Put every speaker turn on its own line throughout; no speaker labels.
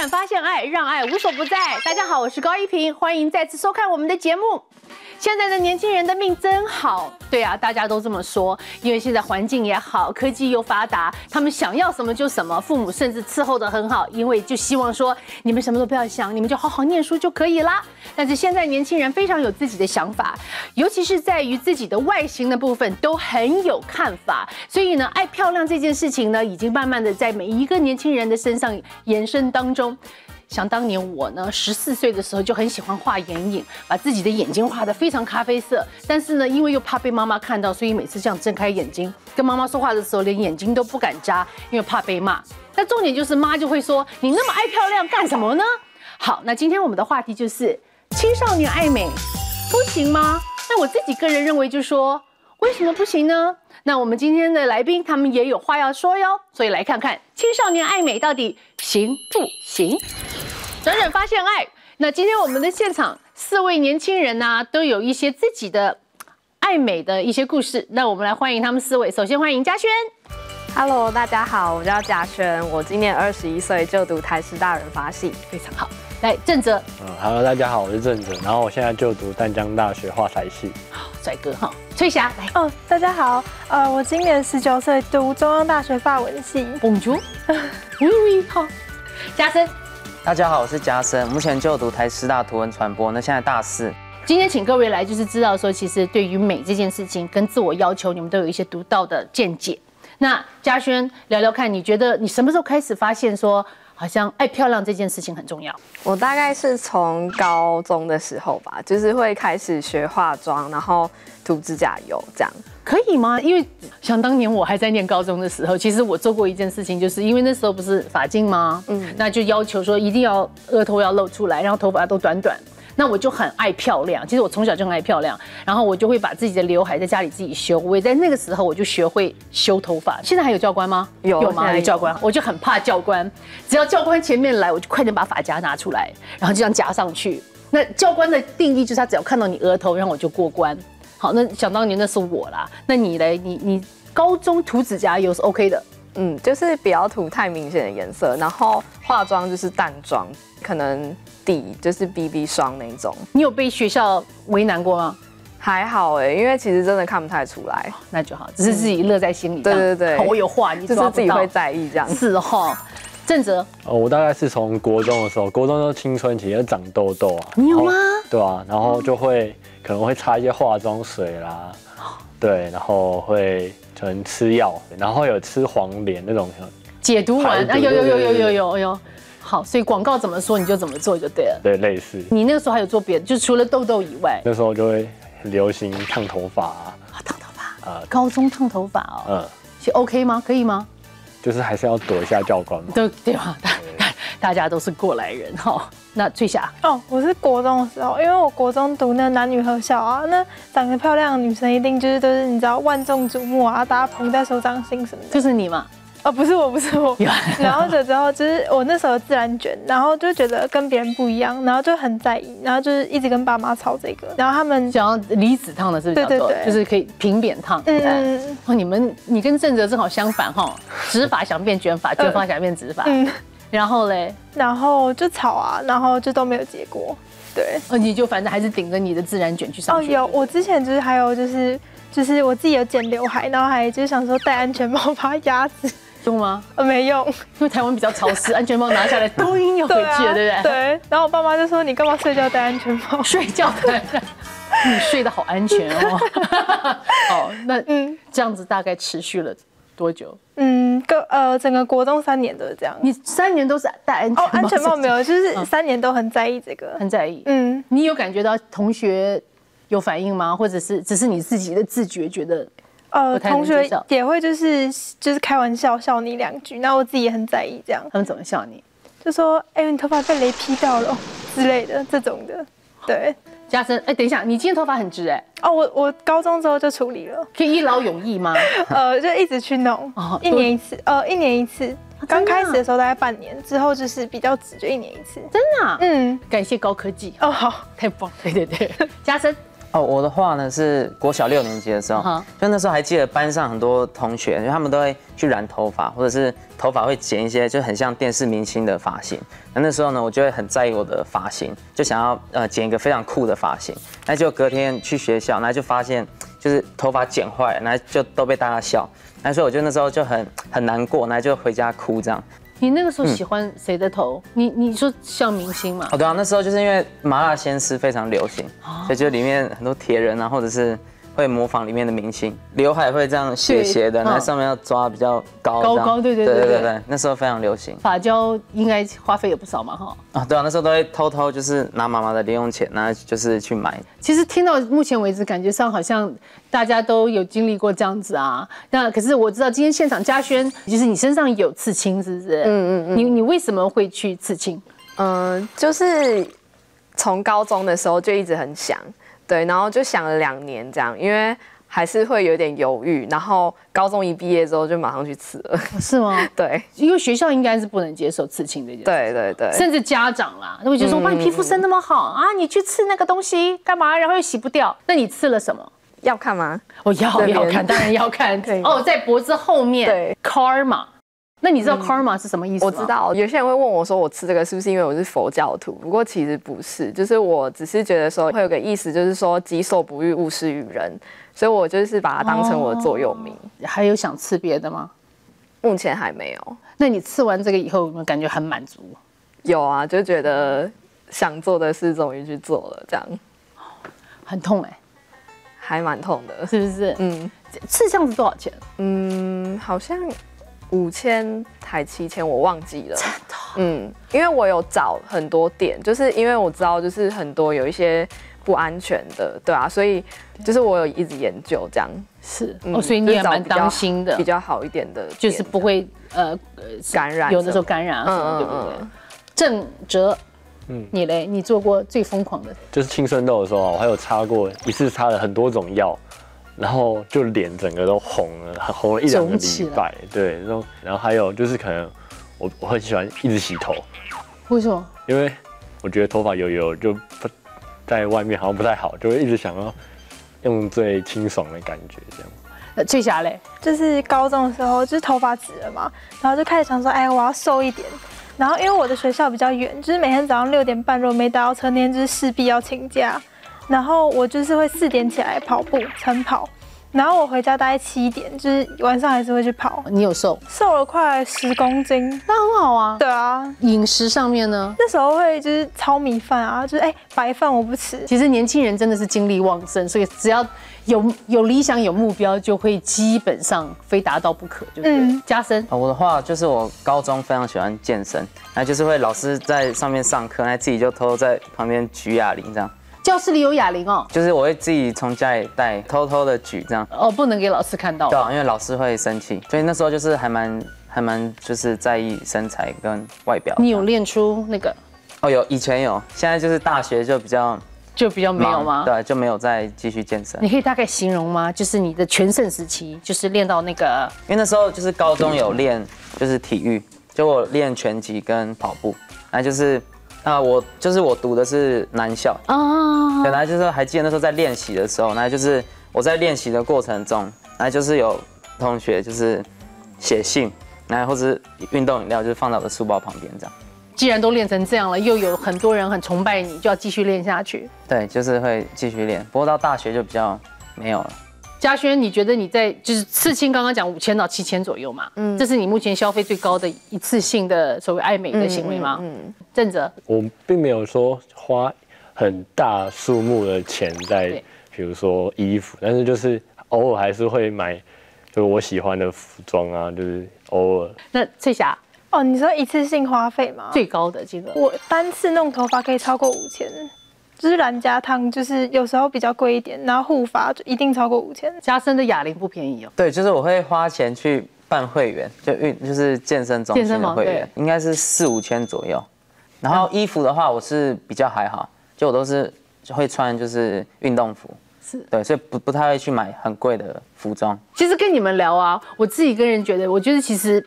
远发现爱，让爱无所不在。大家好，我是高一平，欢迎再次收看我们的节目。现在的年轻人的命真好，对啊，大家都这么说，因为现在环境也好，科技又发达，他们想要什么就什么，父母甚至伺候得很好，因为就希望说你们什么都不要想，你们就好好念书就可以啦。但是现在年轻人非常有自己的想法，尤其是在于自己的外形的部分都很有看法，所以呢，爱漂亮这件事情呢，已经慢慢的在每一个年轻人的身上延伸当中。想当年我呢，14岁的时候就很喜欢画眼影，把自己的眼睛画得非常咖啡色。但是呢，因为又怕被妈妈看到，所以每次这样睁开眼睛跟妈妈说话的时候，连眼睛都不敢眨，因为怕被骂。那重点就是妈就会说：“你那么爱漂亮干什么呢？”好，那今天我们的话题就是青少年爱美，不行吗？那我自己个人认为，就说为什么不行呢？那我们今天的来宾他们也有话要说哟，所以来看看青少年爱美到底行不行？转转发现爱。那今天我们的现场4位年轻人呢，都有一些自己的爱美的一些故事。那我们来欢迎他们4位。首先欢迎嘉轩。
Hello， 大家好，我叫嘉轩，我今年21岁，就读台师大人法系，
非常好。来，郑哲。
Hello， 大家好，我是郑哲，然后我现在就读淡江大学画材系。
好，帅哥哈。翠霞来。
哦，大家好，我今年19岁，读中央大学法文系。
Bonjour。喂，好。嘉森。
大家好，我是嘉森，目前就读台师大图文传播，那现在大4。
今天请各位来，就是知道说，其实对于美这件事情跟自我要求，你们都有一些独到的见解。那嘉轩聊聊看，你觉得你什么时候开始发现说，好像爱漂亮这件事情很重要？
我大概是从高中的时候吧，就是会开始学化妆，然后涂指甲油这样。
可以吗？因为想当年我还在念高中的时候，其实我做过一件事情，就是因为那时候不是发髻吗？那就要求说一定要额头要露出来，然后头发都短短。那我就很爱漂亮，其实我从小就很爱漂亮，然后我就会把自己的刘海在家里自己修。我也在那个时候我就学会修头发。现在还有教官吗？
有
吗？有教官，我就很怕教官，只要教官前面来，我就快点把发夹拿出来，然后就这样夹上去。那教官的定义就是他只要看到你额头，然后我就过关。好，那想当年那是我啦。那你嘞？你高中涂指甲油是 OK 的？
就是不要涂太明显的颜色，然后化妆就是淡妆，可能底就是 BB 霜那种。
你有被学校为难过吗？
还好因为其实真的看不太出来，
那就好，只是自己乐在心里。
对，
我有话你抓不到，
就是自己会在意这样。
是哈。郑哲，
我大概是从国中的时候，国中都青春期，就长痘痘啊。
你有吗？
对啊，然后就会可能会擦一些化妆水啦，对，然后会可能吃药，然后有吃黄连那种
解毒丸啊，有。好，所以广告怎么说你就怎么做就对了。
对，类似。
你那个时候还有做别的，就除了痘痘以外，
那时候就会很流行烫头发啊。
烫头发。高中烫头发哦。是 OK 吗？可以吗？
就是还是要躲一下教官嘛。
对吧？大家都是过来人哈。那翠霞
我是国中的时候，因为我国中读那男女合校啊，那长得漂亮的女生一定就是都是你知道万众瞩目啊，大家捧在手掌心什么的。
就是你嘛？
不是我。然后之后就是我那时候自然卷，然后就觉得跟别人不一样，然后就很在意，然后就是一直跟爸妈吵这个，然后他们
想要离子烫的是不是？对，就是可以平扁烫。你跟郑哲正好相反哈，直发想变卷发，卷发想变直发。然后嘞，
然后就吵啊，然后就都没有结果。对，
你就反正还是顶着你的自然卷去上学。
有，我之前就是还有就是我自己有剪刘海，然后还就是想说戴安全帽把它压直。
用吗？
没用，
因为台湾比较潮湿，安全帽拿下来都又回去了，对不对？
对。然后我爸妈就说：“你干嘛睡觉戴安全帽？
睡觉戴，你睡得好安全哦。”那这样子大概持续了多久？
整个国中3年都是这样。
你3年都是戴安全帽？
安全帽没有，就是3年都很在意这个，
很在意。你有感觉到同学有反应吗？或者是只是你自己的自觉觉得？
同学也会就是开玩笑笑你2句，然后我自己也很在意这样。
他们怎么笑你？
就说你头发被雷劈到了之类的这种的。对，
嘉森，等一下，你今天头发很直
我高中之后就处理了。
可以一劳永逸吗？
就一直去弄，1年1次，1年1次。刚开始的时候大概半年，之后就是比较直，就1年1次。
真的？感谢高科技。
好，
太棒了。对。嘉森。
哦，我的话呢是国小6年级的时候，就那时候还记得班上很多同学，因为他们都会去染头发，或者是头发会剪一些就很像电视明星的发型。那时候呢，我就会很在意我的发型，就想要剪一个非常酷的发型。那就隔天去学校，那就发现就是头发剪坏了，那就都被大家笑。那所以我就那时候就很难过，那就回家哭这样。
你那个时候喜欢谁的头？你说像明星嘛？
哦，对啊，那时候就是因为麻辣鲜师非常流行，所以就里面很多铁人啊，或者是会模仿里面的明星，刘海会这样斜斜的，那上面要抓比较高，对，那时候非常流行。
发胶应该花费也不少嘛，哈。
啊，对啊，那时候都会偷偷就是拿妈妈的零用钱，然后就是去买。
其实听到目前为止，感觉上好像大家都有经历过这样子啊。那可是我知道今天现场嘉轩，就是你身上有刺青，是不是？你为什么会去刺青？
就是从高中的时候就一直很想。对，然后就想了2年这样，因为还是会有点犹豫。然后高中一毕业之后就马上去刺了，
是吗？
对，
因为学校应该是不能接受刺青这件事。对，甚至家长啦都会觉得说，哇，你皮肤生那么好啊，你去刺那个东西干嘛？然后又洗不掉，那你刺了什么？
要看吗？
我要看，当然要看。哦，在脖子后面，对 ，karma。那你知道 karma 是什么意思吗？
我知道，有些人会问我说，我吃这个是不是因为我是佛教徒？不过其实不是，就是我只是觉得说会有个意思，就是说己所不欲，勿施于人，所以我就是把它当成我的座右铭。
还有想刺别的吗？
目前还没有。
那你刺完这个以后，有没有感觉很满足？
有啊，就觉得想做的事终于去做了，这样。
很痛哎，
还蛮痛的，
是不是？刺这样子多少钱？
好像5000还7000，我忘记了。因为我有找很多店，就是因为我知道就是很多有一些不安全的，对啊，所以就是我有一直研究这样。
是所以你也蛮当心的，
比较好一点的，
就是不会
感染，
有的时候感染啊什么，对不对？郑哲，你嘞？你做过最疯狂的？
就是青春痘的时候，我还有擦过一次，擦了很多种药。然后就脸整个都红了，红了1、2个礼拜，对，然后还有就是可能我很喜欢一直洗头，
为什么？
因为我觉得头发油就在外面好像不太好，就会一直想要用最清爽的感觉这样。
翠霞嘞，
就是高中的时候就是头发直了嘛，然后就开始想说，哎，我要瘦一点。然后因为我的学校比较远，就是每天早上6点半如果没搭到车，那天就是势必要请假。然后我就是会4点起来跑步晨跑，然后我回家大概7点，就是晚上还是会去跑。
你有瘦
了快10公斤，
那很好啊。
对啊，
饮食上面呢？
那时候会就是糙米饭啊，就是白饭我不吃。
其实年轻人真的是精力旺盛，所以只要有理想有目标，就会基本上非达到不可，就是加深。
我的话就是我高中非常喜欢健身，那就是会老师在上面上课，那自己就偷偷在旁边举哑铃这样。
教室里有哑铃哦，
就是我会自己从家里带，偷偷的举这样。
不能给老师看到。
对啊，因为老师会生气，所以那时候就是还蛮就是在意身材跟外表。
你有练出那个？
以前有，现在就是大学就比较
没有吗？
对，就没有再继续健身。
你可以大概形容吗？就是你的全盛时期，就是练到那个，
因为那时候就是高中有练就是体育，就我练拳击跟跑步，那就是。我读的是男校啊，本来就是还记得那时候在练习的时候，那就是我在练习的过程中，那就是有同学就是写信，然后或是运动饮料，就是放在我的书包旁边这样。
既然都练成这样了，又有很多人很崇拜你，就要继续练下去。
对，就是会继续练，不过到大学就比较没有了。
嘉轩，你觉得你在就是刺青刚刚讲5000到7000左右嘛？这是你目前消费最高的一次性的所谓爱美的行为吗？郑哲，
我并没有说花很大数目的钱在，比如说衣服，但是就是偶尔还是会买，就是我喜欢的服装啊，就是偶尔。
那翠霞，
你说一次性花费吗？
最高的金额，
我单次弄头发可以超过5000。就是染加烫，就是有时候比较贵一点，然后护发就一定超过5000。
嘉生的哑铃不便宜哦。
对，就是我会花钱去办会员，就是健身中心的会员，应该是4、5千左右。然后衣服的话，我是比较还好，就我都是会穿就是运动服，是对，所以不太会去买很贵的服装。
其实跟你们聊啊，我自己个人觉得，我觉得其实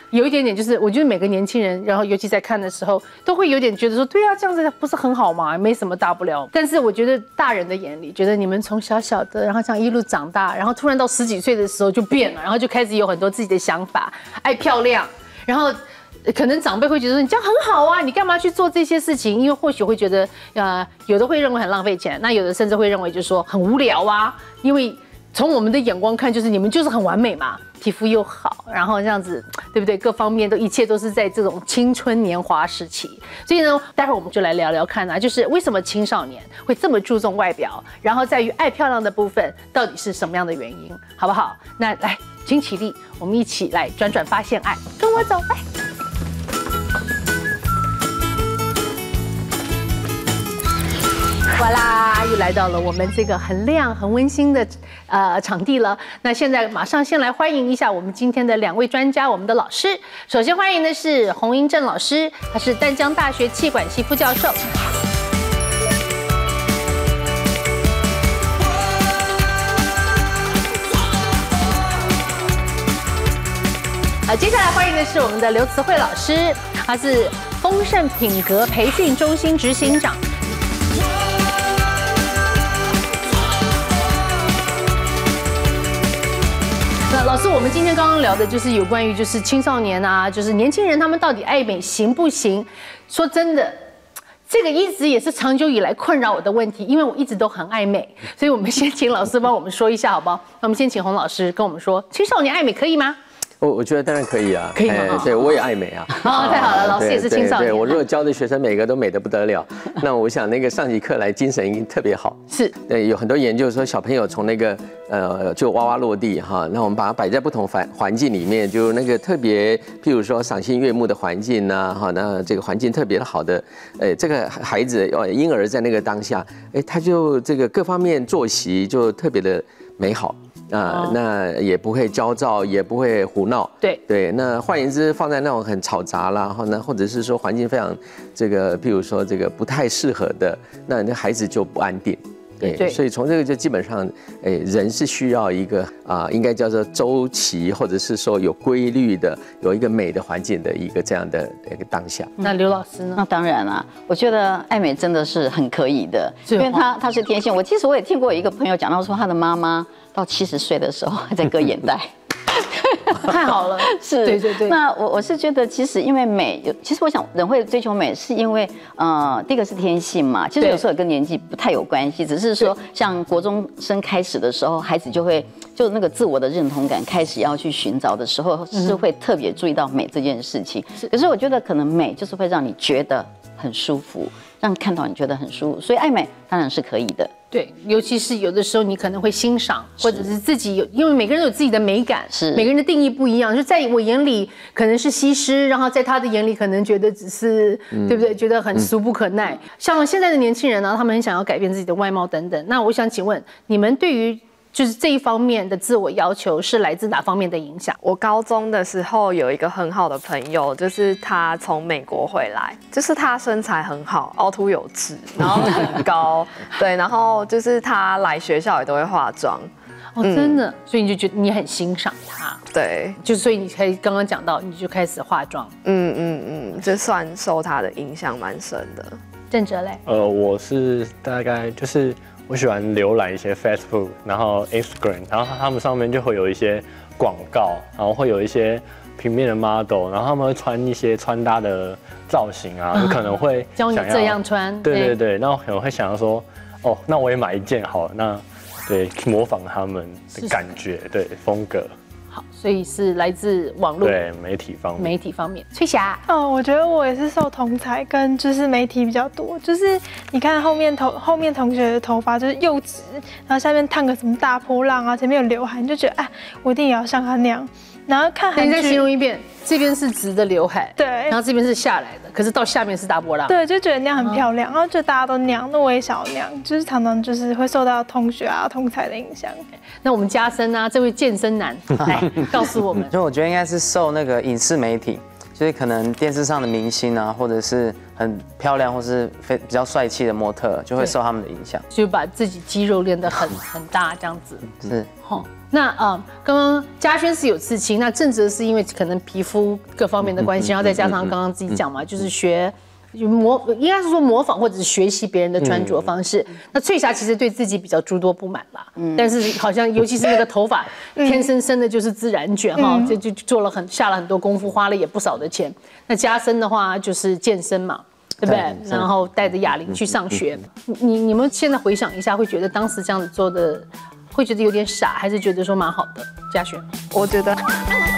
有一点点，就是我觉得每个年轻人，然后尤其在看的时候，都会有点觉得说，对啊，这样子不是很好吗？没什么大不了。但是我觉得大人的眼里，觉得你们从小小的，然后这样一路长大，然后突然到10几岁的时候就变了，然后就开始有很多自己的想法，爱漂亮，然后可能长辈会觉得说你这样很好啊，你干嘛去做这些事情？因为或许会觉得，有的会认为很浪费钱，那有的甚至会认为就是说很无聊啊，因为从我们的眼光看，就是你们就是很完美嘛，皮肤又好，然后这样子，对不对？各方面都一切都是在这种青春年华时期。所以呢，待会儿我们就来聊聊看啊，就是为什么青少年会这么注重外表，然后在于爱漂亮的部分到底是什么样的原因，好不好？那来，请起立，我们一起来转转发现爱，跟我走，来。哇啦，又来到了我们这个很亮、很温馨的场地了。那现在马上先来欢迎一下我们今天的2位专家，我们的老师。首先欢迎的是洪英正老师，他是淡江大学企管系副教授。接下来欢迎的是我们的刘慈慧老师，他是丰盛品格培训中心执行长。那老师，我们今天刚刚聊的就是有关于就是青少年啊，就是年轻人他们到底爱美行不行？说真的，这个一直也是长久以来困扰我的问题，因为我一直都很爱美，所以我们先请老师帮我们说一下好不好？那我们先请洪老师跟我们说，青少年爱美可以吗？
我觉得当然可以啊，
可以吗？
对，我也爱美啊。
哦，太好了，老师也是青少年。
对，我如果教的学生每个都美得不得了，那我想那个上起课来精神一定特别好。
是，
对，有很多研究说小朋友从那个就哇哇落地哈，那我们把它摆在不同环境里面，就那个特别，譬如说赏心悦目的环境呐，哈，那这个环境特别好的，这个孩子婴儿在那个当下，他就这个各方面作息就特别的美好。那也不会焦躁，也不会胡闹。对，那换言之，放在那种很吵杂啦，或者是说环境非常这个，譬如说这个不太适合的，那孩子就不安定。对，所以从这个就基本上，人是需要一个应该叫做周期，或者是说有规律的，有一个美的环境的一个这样的一个当下。
那刘老师呢？
那当然啦，我觉得爱美真的是很可以的，因为她是天性。其实我也听过一个朋友讲到说，他的妈妈到70岁的时候还在割眼袋。
太好了，
是，对。那我是觉得，其实因为美，其实我想人会追求美，是因为第一个是天性嘛，其实有时候也跟年纪不太有关系，只是说像国中生开始的时候，孩子就那个自我的认同感开始要去寻找的时候，是会特别注意到美这件事情。可是我觉得可能美就是会让你觉得很舒服，让你看到你觉得很舒服，所以爱美当然是可以的。
对，尤其是有的时候你可能会欣赏，或者是自己有，因为每个人有自己的美感，是每个人的定义不一样。就在我眼里可能是西施，然后在他的眼里可能觉得只是，对不对？觉得很俗不可耐。像现在的年轻人呢，他们很想要改变自己的外貌等等。那我想请问，你们对于就是这一方面的自我要求是来自哪方面的影响？
我高中的时候有一个很好的朋友，就是他从美国回来，就是他身材很好，凹凸有致，然后很高，对，然后就是他来学校也都会化妆。
哦，真的，所以你就觉得你很欣赏他，
对，
就所以你才刚刚讲到，你就开始化妆，
就算受他的影响蛮深的。
郑哲嘞？
我是大概就是我喜欢浏览一些 Facebook， 然后 Instagram， 然后他们上面就会有一些广告，然后会有一些平面的 model， 然后他们会穿一些穿搭的造型啊，有可能会
教你这样穿，
对，然后可能会想要说，哦，那我也买一件好了，那对模仿他们的感觉，对风格。
好，所以是来自网络
对媒体方面。
翠霞，
我觉得我也是受同才跟就是媒体比较多，就是你看后面同学的头发就是又直，然后下面烫个什么大波浪啊，前面有刘海，你就觉得我一定也要像他那样。然后看韩剧，
你再形容一遍，这边是直的刘海，
对，
然后这边是下来的，可是到下面是大波浪，
对，就觉得那样很漂亮，然后就大家都那样，那我也想要那样，就是常常就是会受到同学啊、同才的影响。
那我们家森啊，这位健身男来告诉我们，
就我觉得应该是受那个影视媒体，就是可能电视上的明星啊，或者是很漂亮或是比较帅气的模特，就会受他们的影响，
就把自己肌肉练得很大这样子。
是，
那刚刚嘉轩是有刺青，那正则是因为可能皮肤各方面的关系，然后再加上刚刚自己讲嘛，就是学。应该是说模仿或者是学习别人的穿着方式。那翠霞其实对自己比较诸多不满啦，但是好像尤其是那个头发，天生生的就是自然卷哈，就做了下了很多功夫，花了也不少的钱。那嘉森的话就是健身嘛，对不对？然后带着哑铃去上学。你们现在回想一下，会觉得当时这样子做的，会觉得有点傻，还是觉得说蛮好的？嘉轩，
我觉得。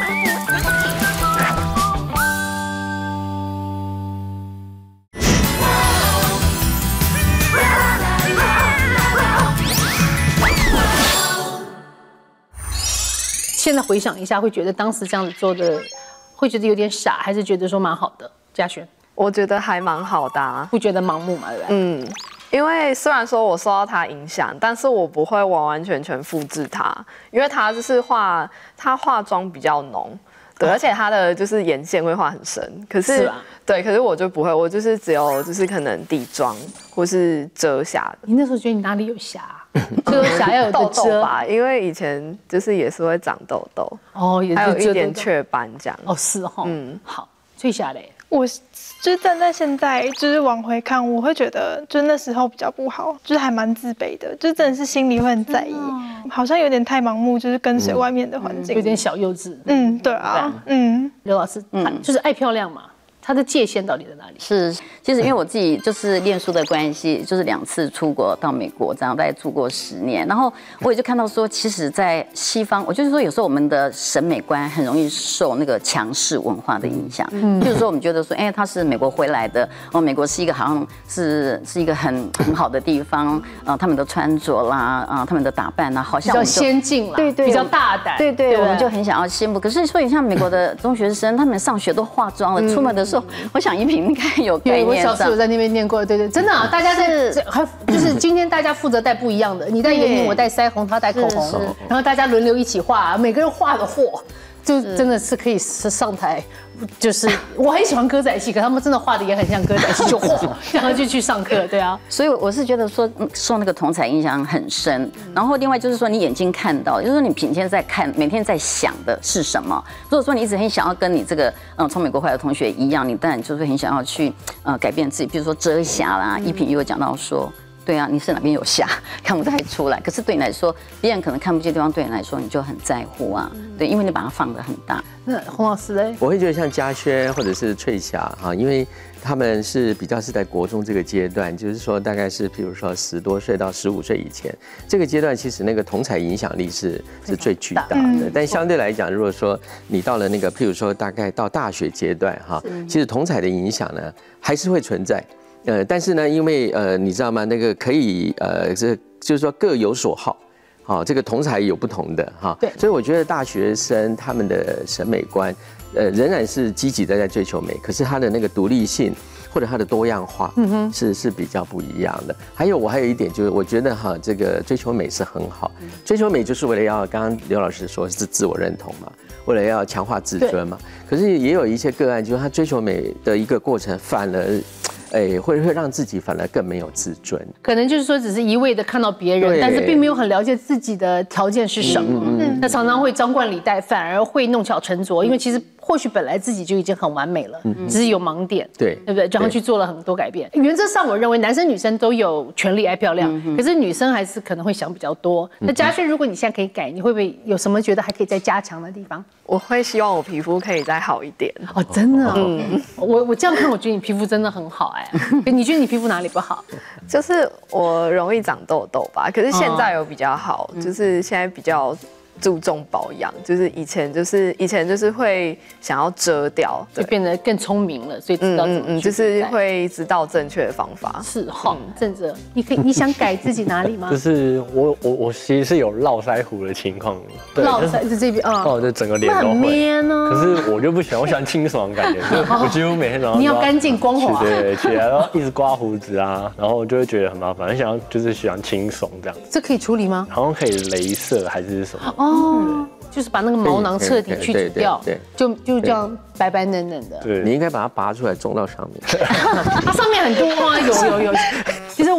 现在回想一下，会觉得当时这样子做的，会觉得有点傻，还是觉得说蛮好的？嘉轩，
我觉得还蛮好的啊，
不觉得盲目嘛，对不对？
因为虽然说我受到他影响，但是我不会完完全全复制他，因为他就是他化妆比较浓。对，而且他的就是眼线会画很深，可是对，可是我就不会，我就是只有就是可能底妆或是遮瑕的。
你那时候觉得你哪里有瑕？遮瑕要有
痘痘吧，因为以前就是也是会长痘痘哦，也是还有一点雀斑这样。
哦，是哈，好，翠霞嘞，
我就是站在现在就是往回看，我会觉得就是那时候比较不好，就是还蛮自卑的，就真的是心里会很在意，好像有点太盲目，就是跟随外面的环境，
有点小幼稚。
对啊，
刘老师，就是爱漂亮嘛。它的界限到底在哪里？
是，其实因为我自己就是念书的关系，就是2次出国到美国，这样大概住过10年，然后我也就看到说，其实，在西方，我就是说有时候我们的审美观很容易受那个强势文化的影响。譬如说我们觉得说，他是美国回来的，美国是一个好像是一个很好的地方，他们的穿着啦，他们的打扮啦，好像
比较先进啦，
对，
比较大胆，
对，我们就很想要羡慕。可是说你像美国的中学生，他们上学都化妆了，出门的时候。我想一平应该有概念。
我小时候有在那边念过，对，真的啊，大家就是今天大家负责带不一样的，你带眼影，我带腮红，他带口红，然后大家轮流一起画，每个人画的货，就真的是可以上台。就是我很喜欢歌仔戏，可他们真的画的也很像歌仔戏，就然后就去上课，对啊。
所以我是觉得说受那个同侪影响很深。然后另外就是说你眼睛看到，就是说你每天在看，每天在想的是什么。如果说你一直很想要跟你这个从美国回来的同学一样，你当然就是很想要去改变自己，比如说遮瑕啦。一平也有讲到说。对啊，你是哪边有瑕，看不太出来。可是对你来说，别人可能看不见的地方，对你来说你就很在乎啊。对，因为你把它放得很大。
那洪老师嘞？
我会觉得像嘉轩或者是翠霞哈，因为他们是比较是在国中这个阶段，就是说大概是譬如说10多岁到15岁以前，这个阶段其实那个同侪影响力是最巨大的。但相对来讲，如果说你到了那个譬如说大概到大学阶段哈，其实同侪的影响呢还是会存在。但是呢，因为你知道吗？那个可以就是说各有所好，好，这个同侪有不同的哈。对，所以我觉得大学生他们的审美观，仍然是积极的在追求美，可是他的那个独立性或者他的多样化，是比较不一样的。还有一点就是，我觉得哈，这个追求美是很好，追求美就是为了要刚刚刘老师说是自我认同嘛，为了要强化自尊嘛。可是也有一些个案，就是他追求美的一个过程，反而。会让自己反而更没有自尊，
可能就是说只是一味的看到别人，但是并没有很了解自己的条件是什么，那常常会张冠李戴，反而会弄巧成拙，因为其实或许本来自己就已经很完美了，只是有盲点，对不对？然后去做了很多改变。原则上，我认为男生女生都有权利爱漂亮，可是女生还是可能会想比较多。那嘉轩，如果你现在可以改，你会不会有什么觉得还可以再加强的地方？
我会希望我皮肤可以再好一点
哦，真的，我这样看，我觉得你皮肤真的很好哎。你觉得你皮肤哪里不好？
就是我容易长痘痘吧，可是现在有比较好，就是现在比较注重保养，就是以前就是会想要遮掉，
就变得更聪明了，所以知道怎么
就是会知道正确的方法。
是哈，正哲，你想改自己哪里吗？
就是我其实是有络腮胡的情况，对，
络腮这边啊，
就整个脸都会。可是我就不喜欢，我喜欢清爽的感觉，就我几乎每天早上
你要干净光滑，
对，起来然后一直刮胡子啊，然后就会觉得很麻烦，就是喜欢清爽这样。
这可以处理吗？
好像可以雷射还是什么？
哦，就是把那个毛囊彻底去除掉，就这样白白嫩嫩的。
对，你应该把它拔出来种到上面。
它上面很多啊，有。其实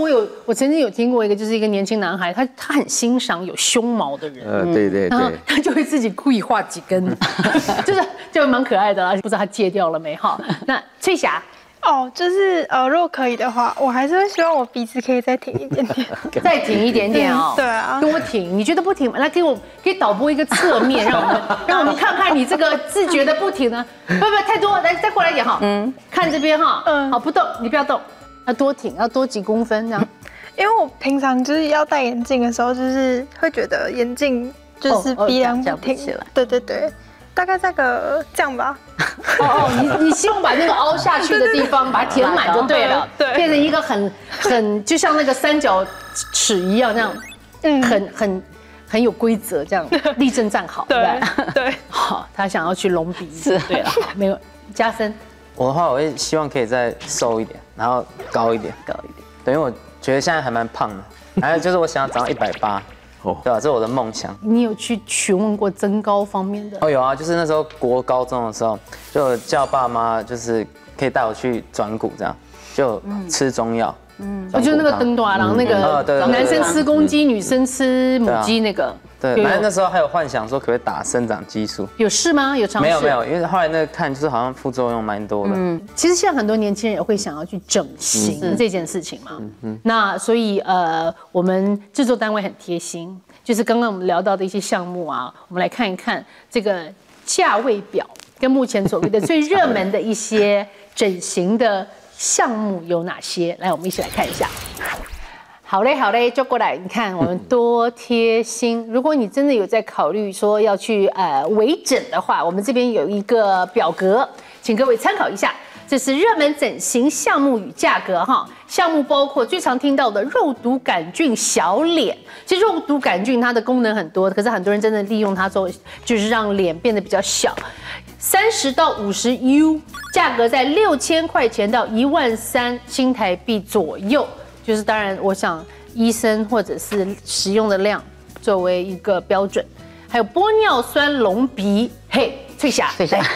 我曾经有听过一个，就是一个年轻男孩，他很欣赏有胸毛的人，
对对
然后
对，
他就会自己故意画几根，就蛮可爱的啦。不知道他戒掉了没哈？那翠霞。
哦，就是如果可以的话，我还是会希望我鼻子可以再挺一点点，
再挺一点点哦。
对啊，
多挺，你觉得不挺吗？来，可以导播一个侧面，让我们看看你这个自觉的不挺呢？不，太多，来再过来一点哈。看这边哈。好，不动，你不要动，要多挺，要多几公分这样。
因为我平常就是要戴眼镜的时候，就是会觉得眼镜就是鼻梁不挺
起来。
对对对。大概这样吧。
你希望把那个凹下去的地方把它填满就对了，
对，
变成一个很就像那个三角尺一样，这样，很有规则，这样立正站好，对
不对？对。
好，他想要去隆鼻，是，对了，没有。嘉森，
我的话，我会希望可以再瘦一点，然后高一点，对，因为我觉得现在还蛮胖的，还有就是我想要长到180。对吧？这是我的梦想。
你有去询问过增高方面的？
有啊，就是那时候国高中的时候，就叫爸妈就是可以带我去转骨，这样就吃中药。
就是那个登短郎那个，男生吃公鸡，女生吃母鸡那个。
对，反正那时候还有幻想说可不可以打生长激素。
有试吗？有尝试？
没有，因为后来那个看就是好像副作用蛮多的。
其实现在很多年轻人也会想要去整形这件事情嘛。那所以我们制作单位很贴心，就是刚刚我们聊到的一些项目啊，我们来看一看这个价位表跟目前所谓的最热门的一些整形的项目有哪些？来，我们一起来看一下。好嘞，就过来，你看我们多贴心。如果你真的有在考虑说要去微整的话，我们这边有一个表格，请各位参考一下。这是热门整形项目与价格哈。项目包括最常听到的肉毒杆菌小脸。其实肉毒杆菌它的功能很多，可是很多人真的利用它做，就是让脸变得比较小。30到50U， 价格在6000块钱到13000新台币左右。就是当然，我想医生或者是使用的量作为一个标准，还有玻尿酸隆鼻，嘿，翠霞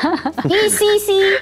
，1cc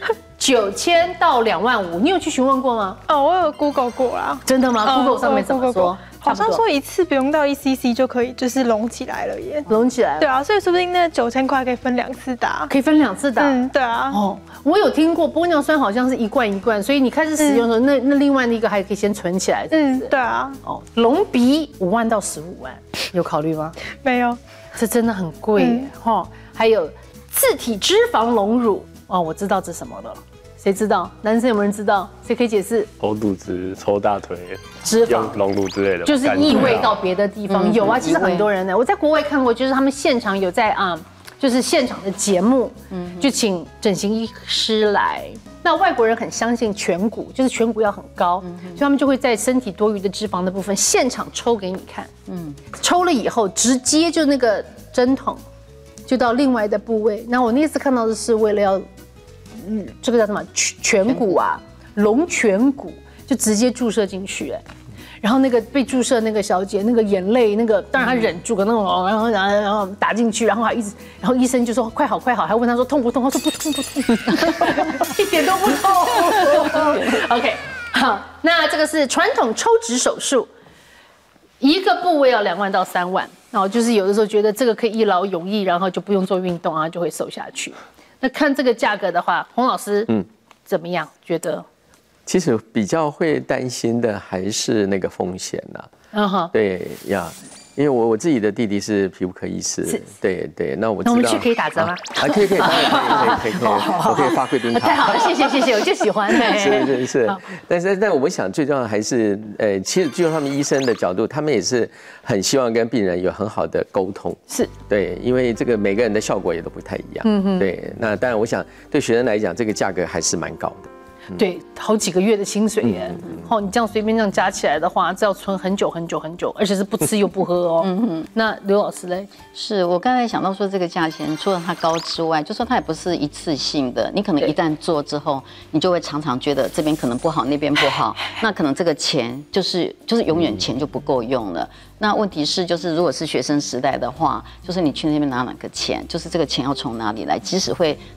9000到25000，你有去询问过吗？
我有 Google 过啦。
真的吗？Google 上面怎么说？
好像说一次不用到1cc 就可以，就是隆起来了耶。
隆起来了。
对啊，所以说不定那9000块可以分2次打。
可以分2次打。
对啊。
我有听过玻尿酸好像是一罐一罐，所以你开始使用的时候，那另外那个还可以先存起来。
对啊。
隆鼻5万到15万，有考虑吗？
没有，
这真的很贵哈。还有自体脂肪隆乳，我知道这什么了。谁知道？男生有没有人知道？谁可以解释？
抽肚子、抽大腿、
脂肪、
隆乳之类的，
就是异味到别的地方。有啊，其实很多人呢，我在国外看过，就是他们现场有在就是现场的节目，就请整形医师来。那外国人很相信颧骨，就是颧骨要很高，所以他们就会在身体多余的脂肪的部分现场抽给你看。抽了以后直接就那个针筒就到另外的部位。那我那次看到的是为了要。这个叫什么颧骨啊，隆颧骨就直接注射进去，然后那个被注射那个小姐，那个眼泪，那个当然她忍住，可能然后打进去，然后然后医生就说快好，还问她说痛不痛？她说不痛，一点都不痛。OK， 好，那这个是传统抽脂手术，一个部位要2万到3万，然后就是有的时候觉得这个可以一劳永逸，然后就不用做运动啊，就会瘦下去。那看这个价格的话，洪老师，怎么样？觉得？
其实比较会担心的还是那个风险呐。对呀，因为我自己的弟弟是皮肤科医师，对，那我知道。
那我们去可以打折吗？
可以，我可以发贵宾卡。
太好了，谢谢，我就喜欢。
是，但我想最重要的还是，其实就他们医生的角度，他们也是很希望跟病人有很好的沟通。是，对，因为这个每个人的效果也都不太一样。对，那当然我想对学生来讲，这个价格还是蛮高的。
对，好几个月的薪水耶。你这样随便这样加起来的话，这要存很久，而且是不吃又不喝哦。那刘老师嘞？
是我刚才想到说这个价钱，除了它高之外，就说它也不是一次性的，你可能一旦做之后，你就会常常觉得这边可能不好，那边不好，那可能这个钱就是永远钱就不够用了。那问题是，就是如果是学生时代的话，就是你去那边拿哪个钱，就是这个钱要从哪里来，即使会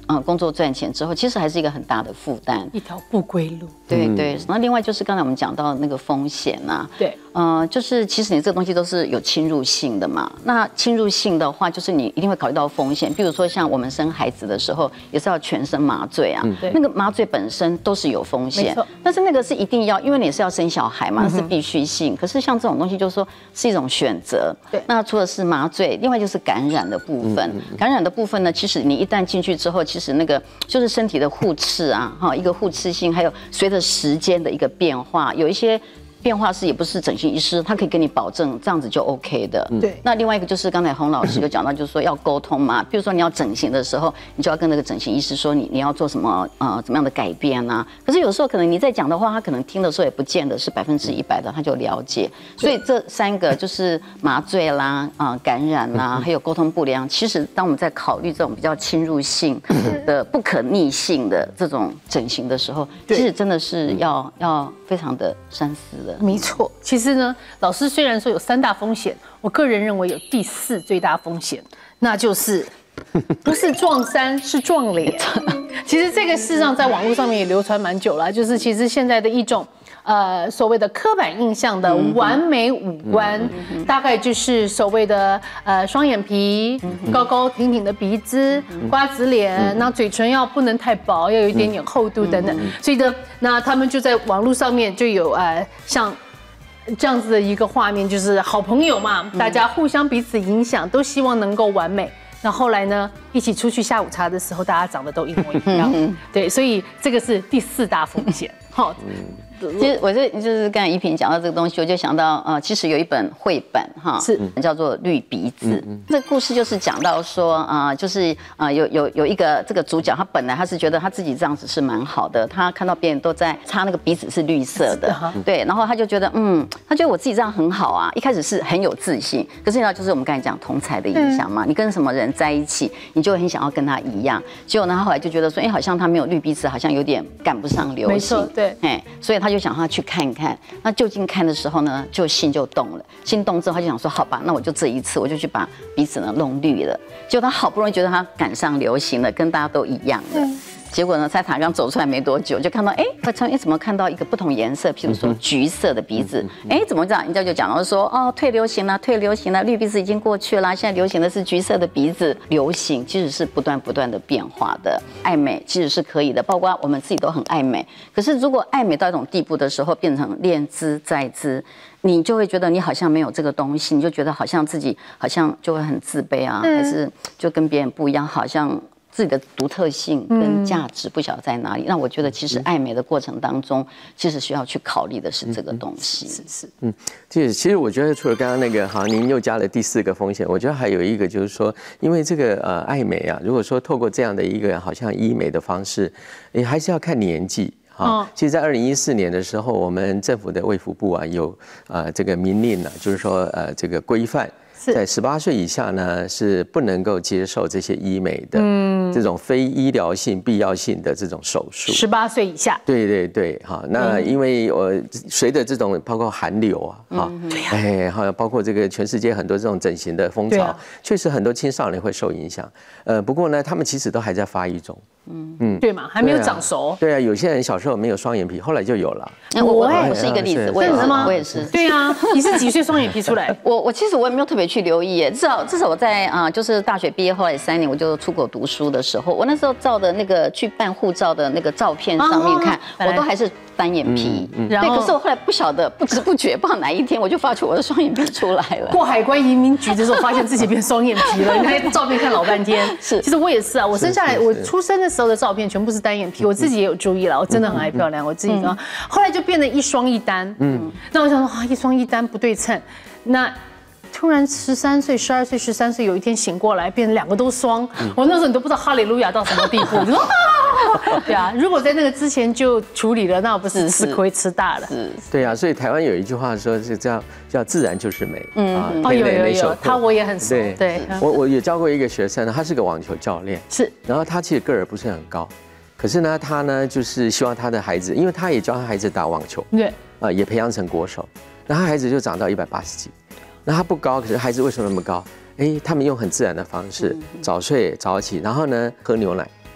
工作赚钱之后，其实还是一个很大的负担，
一条不归路。
对对。那另外就是刚才我们讲到那个风险啊，
对，
就是其实你这个东西都是有侵入性的嘛。那侵入性的话，就是你一定会考虑到风险，比如说像我们生孩子的时候，也是要全身麻醉啊，那个麻醉本身都是有风险，但是那个是一定要，因为你是要生小孩嘛，那是必须性。可是像这种东西，就是说是一种选择。对。那除了是麻醉，另外就是感染的部分。感染的部分呢，其实你一旦进去之后，其实那个就是身体的互斥啊，一个互斥性，还有随着时间的一个变化，有一些变化是也不是整形医师他可以跟你保证这样子就 OK 的。对。那另外一个就是刚才洪老师有讲到，就是说要沟通嘛，比如说你要整形的时候，你就要跟那个整形医师说你要做什么怎么样的改变啊。可是有时候可能你在讲的话，他可能听的时候也不见得是100%的他就了解。所以这3个就是麻醉啦、感染啦，还有沟通不良。其实当我们在考虑这种比较侵入性的、不可逆性的这种整形的时候，其实真的是要非常的深思的。
没错，其实呢，老师虽然说有3大风险，我个人认为有第4最大风险，那就是不是撞衫，是撞脸。其实这个事实上在网络上面也流传蛮久了，就是其实现在的一种所谓的刻板印象的完美五官，大概就是所谓的双眼皮、高高挺挺的鼻子、瓜子脸，那嘴唇要不能太薄，要有一点点厚度等等。所以呢，那他们就在网络上面就有像这样子的一个画面，就是好朋友嘛，大家互相彼此影响，都希望能够完美。那后来呢，一起出去下午茶的时候，大家长得都一模一样。对，所以这个是第4大风险。好。
其实我就是刚才依萍讲到这个东西，我就想到其实有一本绘本是叫做《绿鼻子》。这个故事就是讲到说就是有一个这个主角，他本来他是觉得他自己这样子是蛮好的，他看到别人都在擦那个鼻子是绿色的，对，然后他就觉得他觉得我自己这样很好啊，一开始是很有自信，可是就是我们刚才讲同侪的影响嘛，你跟什么人在一起，你就很想要跟他一样，结果呢，他后来就觉得说，好像他没有绿鼻子，好像有点赶不上流行，没错，对，所以他就想他去看一看，那就近看的时候呢，就心就动了，心动之后他就想说，好吧，那我就这一次我就去把鼻子呢弄绿了，结果他好不容易觉得他赶上流行了，跟大家都一样了。结果呢，在他刚走出来没多久，就看到怎么看到一个不同颜色，譬如说橘色的鼻子，怎么这样？人家就讲到说，退流行了，退流行了，绿鼻子已经过去了，现在流行的是橘色的鼻子。流行其实是不断的变化的，爱美其实是可以的，包括我们自己都很爱美。可是如果爱美到一种地步的时候，变成恋之在之，你就会觉得你好像没有这个东西，你就觉得好像自己好像就会很自卑啊，还是就跟别人不一样，好像自己的独特性跟价值不晓得在哪里。那我觉得其实爱美的过程当中，其实需要去考虑的是这个东西。
其实我觉得除了刚刚那个您又加了第4个风险，我觉得还有一个就是说，因为这个爱美啊，如果说透过这样的一个好像医美的方式，你还是要看年纪。其实，在2014年的时候，我们政府的卫福部有这个明令就是说这个规范。在18岁以下呢，是不能够接受这些医美的，这种非医疗性、必要性的这种手术。18岁以下。对，那因为随着这种包括韩流还有包括这个全世界很多这种整形的风潮，确实很多青少年会受影响。不过呢，他们其实都还在发育中。
对嘛，还没有长熟。
对啊，有些人小时候没有双眼皮，后来就有了。
我是一个例子，我也是。
对啊，你是几岁双眼皮出来？
我其实我也没有特别去留意耶，至少我在就是大学毕业后来3年，我就出国读书的时候，我那时候照的那个去办护照的那个照片上面看，我都还是单眼皮。对，可是我后来不晓得，不知不觉，不知道哪一天我就发觉我的双眼皮出来了。
过海关移民局的时候，发现自己变双眼皮了，你看照片看老半天。是，其实我也是啊，我生下来，我出生的时候的照片全部是单眼皮，我自己也有注意了，我真的很爱漂亮，我自己后来就变成一双一单。那我想说一双一单不对称，那。突然13岁、12岁、13岁，有一天醒过来，变成2个都双。我那时候你都不知道哈利路亚到什么地步，就说对啊，如果在那个之前就处理了，那我不是吃亏吃大了。
对啊，所以台湾有一句话说是叫自然就是美。
有，我也很熟。对，
我也教过一个学生，他是个网球教练，然后他其实个儿不是很高，可是呢，他呢就是希望他的孩子，因为他也教他孩子打网球，也培养成国手，那他孩子就长到180几。那他不高，可是孩子为什么那么高？他们用很自然的方式，早睡早起，然后呢喝牛奶，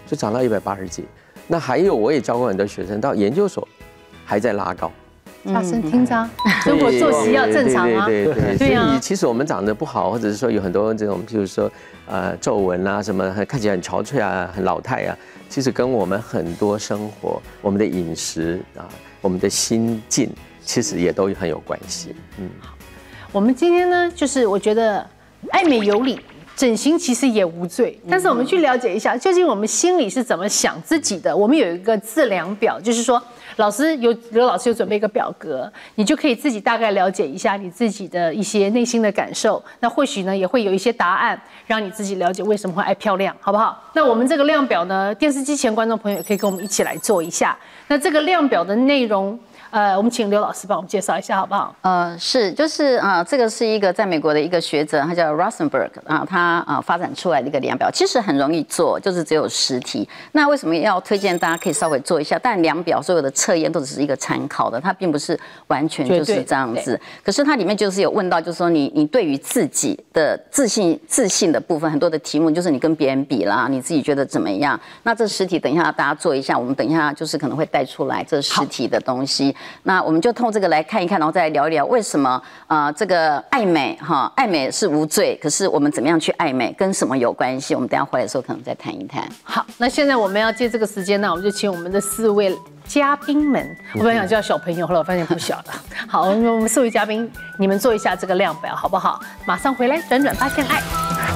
就涨到180几。那还有我也教过很多学生到研究所还在拉高。
大声听着，生活作息要正常啊。
对，所以其实我们长得不好，或者是说有很多这种，譬如说皱纹啊什么，看起来很憔悴啊，很老态啊，其实跟我们很多生活、我们的饮食啊、我们的心境，其实也都很有关系。
我们今天呢，就是我觉得爱美有理。整形其实也无罪，但是我们去了解一下，究竟我们心里是怎么想自己的。我们有一个自量表，就是说，刘老师有准备一个表格，你就可以自己大概了解一下你自己的一些内心的感受。那或许呢，也会有一些答案，让你自己了解为什么会爱漂亮，好不好？那我们这个量表呢，电视机前观众朋友也可以跟我们一起来做一下。那这个量表的内容。我们请刘老师帮我们介绍一下好不好？
就是这个是一个在美国的一个学者，他叫 Rosenberg 他发展出来的一个量表，其实很容易做，就是只有10题。那为什么要推荐大家可以稍微做一下？但量表所有的测验都只是一个参考的，它并不是完全就是这样子。可是它里面就是有问到，就是说你对于自己的自信的部分，很多的题目就是你跟别人比啦，你自己觉得怎么样？那这10题等一下大家做一下，我们等一下就是可能会带出来这10题的东西。那我们就通过这个来看一看，然后再来聊一聊为什么这个爱美爱美是无罪，可是我们怎么样去爱美，跟什么有关系？我们等一下回来的时候可能再谈一谈。
好，那现在我们要借这个时间呢，我们就请我们的4位嘉宾们，我本来想叫小朋友，后来我发现不小了。好，我们4位嘉宾，你们做一下这个量表好不好？马上回来，转转发现爱。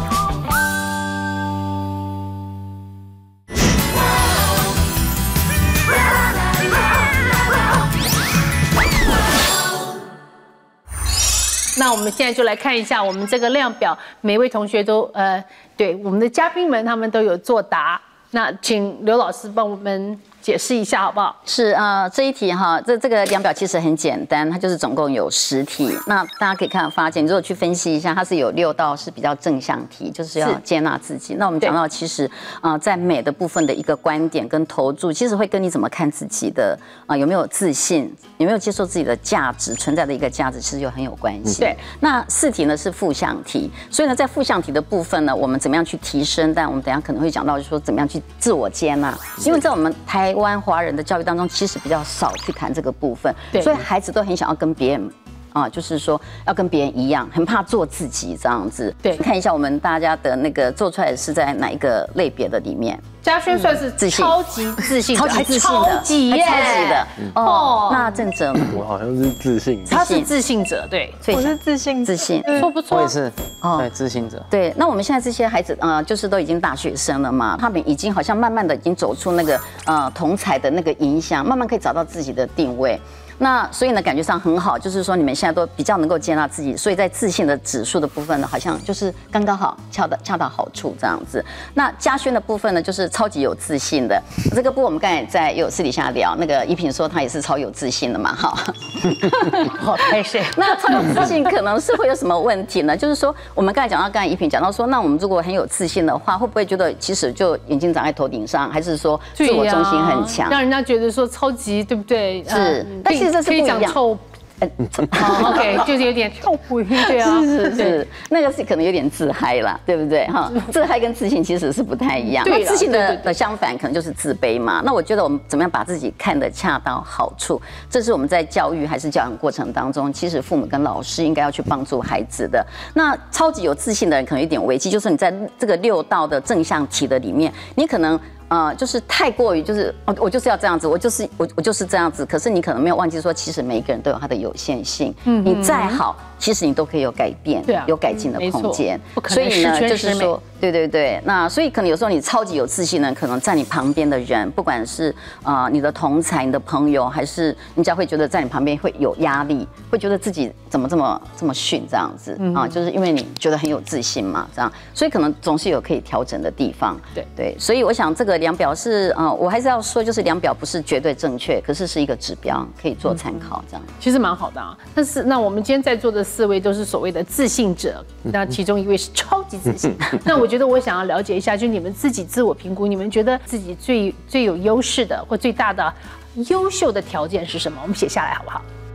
那我们现在就来看一下我们这个量表，每位同学都对我们的嘉宾们他们都有作答。那请刘老师帮我们解释一下好不好？
是这一题这个量表其实很简单，它就是总共有10题。那大家可以发现，如果去分析一下，它是有6道是比较正向题，就是要接纳自己。那我们讲到，其实在美的部分的一个观点跟投注，其实会跟你怎么看自己的有没有自信，有没有接受自己的价值存在的一个价值，其实就很有关系。对。那4题呢是负向题，所以呢在负向题的部分呢，我们怎么样去提升？但我们等一下可能会讲到，就是说怎么样去自我接纳，因为在我们台湾华人的教育当中，其实比较少去谈这个部分，所以孩子都很想要跟别人就是说要跟别人一样，很怕做自己这样子。对，看一下我们大家的那个做出来是在哪一个类别的里面。
嘉轩算是超级自信，超级自信的，超级
的哦。那郑哲呢？
我好像是自信，
他是自信者，对，
我是自信，
错不错？
我也是，对，自信者。
对，那我们现在这些孩子，就是都已经大学生了嘛，他们已经好像慢慢的已经走出那个同侪的那个影响，慢慢可以找到自己的定位。那所以呢，感觉上很好，就是说你们现在都比较能够接纳自己，所以在自信的指数的部分呢，好像就是刚刚好，恰到好处这样子。那嘉轩的部分呢，就是超级有自信的。这个我们刚才有私底下聊，那个依萍说她也是超有自信的嘛，哈。
好开心。
那超有自信可能是会有什么问题呢？就是说我们刚才依萍讲到说，那我们如果很有自信的话，会不会觉得其实就眼睛长在头顶上，还是说自我中心很强，
让人家觉得说超级，对不对？
是，但其实这是不一样。
OK， 就是有点臭不一样，对啊，
是，那个是可能有点自嗨啦，对不对？自嗨跟自信其实是不太一样。那自信的相反可能就是自卑嘛。那我觉得我们怎么样把自己看得恰到好处，这是我们在教育还是教养过程当中，其实父母跟老师应该要去帮助孩子的。那超级有自信的人可能有点危机，就是你在这个6道的正向题的里面，你可能。就是太过于就是我就是要这样子，我就是这样子。可是你可能没有忘记说，其实每一个人都有他的有限性。你再好，其实你都可以有改变，有改进的空间。所以呢，就是说，对。那所以可能有时候你超级有自信呢，可能在你旁边的人，不管是你的同侪、你的朋友，还是人家会觉得在你旁边会有压力，会觉得自己怎么这么逊这样子就是因为你觉得很有自信嘛，这样，所以可能总是有可以调整的地方。对，所以我想这个量表是我还是要说，就是量表不是绝对正确，可是一个指标，可以做参考这样。
其实蛮好的啊。但是那我们今天在座的4位都是所谓的自信者，那其中1位是超级自信。那我觉得我想要了解一下，就你们自己自我评估，你们觉得自己最有优势的或最大的优秀的条件是什么？我们写下来好不好？